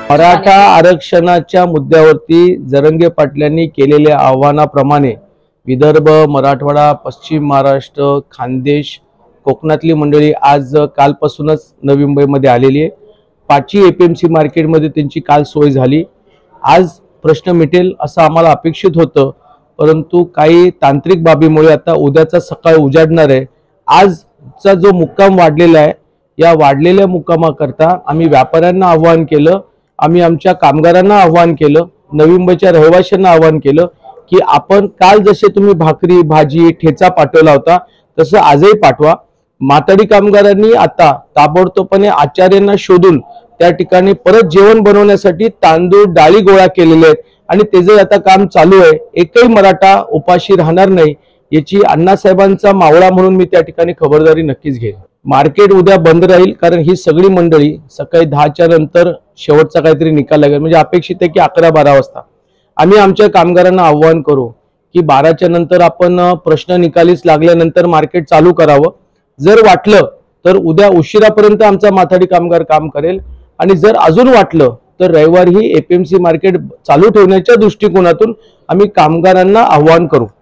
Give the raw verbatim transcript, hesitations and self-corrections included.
मराठा आरक्षणाच्या मुद्द्यावरती जरंगे पाटलांनी केलेल्या आव्हानाप्रमाणे विदर्भ, मराठवाडा, पश्चिम महाराष्ट्र, खानदेश, कोकणातली मंडळी आज कालपासूनच नवी मुंबईमध्ये आलेली आहे। पाची एपीएमसी मार्केटमध्ये त्यांची काल सोय झाली। आज प्रश्न मिटेल असं आम्हाला अपेक्षित होतं, परंतु काही तांत्रिक बाबीमुळे आता उद्याचा सकाळ उजाडणार आहे। आजचा जो मुक्काम वाढलेला आहे, या वाढलेल्या मुक्कामाकरता आम्ही व्यापाऱ्यांना आव्हान केलं, आम्ही आमच्या कामगारांना आव्हान केलं, नवी मुंबईच्या रहिवाशांना आव्हान केलं की आपण काल जसे तुम्ही भाकरी, भाजी, ठेचा पाठवला होता तसं आजही पाठवा। माथाडी कामगारांनी आता ताबडतोबपणे आचार्यांना शोधून त्या ठिकाणी परत जेवण बनवण्यासाठी तांदूळ, डाळी गोळा केलेले आहेत आणि त्याचे आता काम चालू आहे। एकही मराठा उपाशी राहणार नाही याची अण्णासाहेबांचा मावळा म्हणून मी त्या ठिकाणी खबरदारी नक्कीच घेईन। मार्केट उद्या बंद राहील, कारण ही सगळी मंडळी सकाळी दहाच्या नंतर शेवटचा काहीतरी निकाल लागेल, म्हणजे अपेक्षित आहे की अकरा बारा वाजता आम्ही आमच्या कामगारांना आव्हान करू की बाराच्या नंतर आपण प्रश्न निकालीच लागल्यानंतर मार्केट चालू करावं। जर वाटलं तर उद्या उशिरापर्यंत आमचा माथाडी कामगार काम करेल आणि जर अजून वाटलं तर रविवारी ही एपीएमसी मार्केट चालू ठेवण्याच्या दृष्टिकोनातून आम्ही कामगारांना आव्हान करू।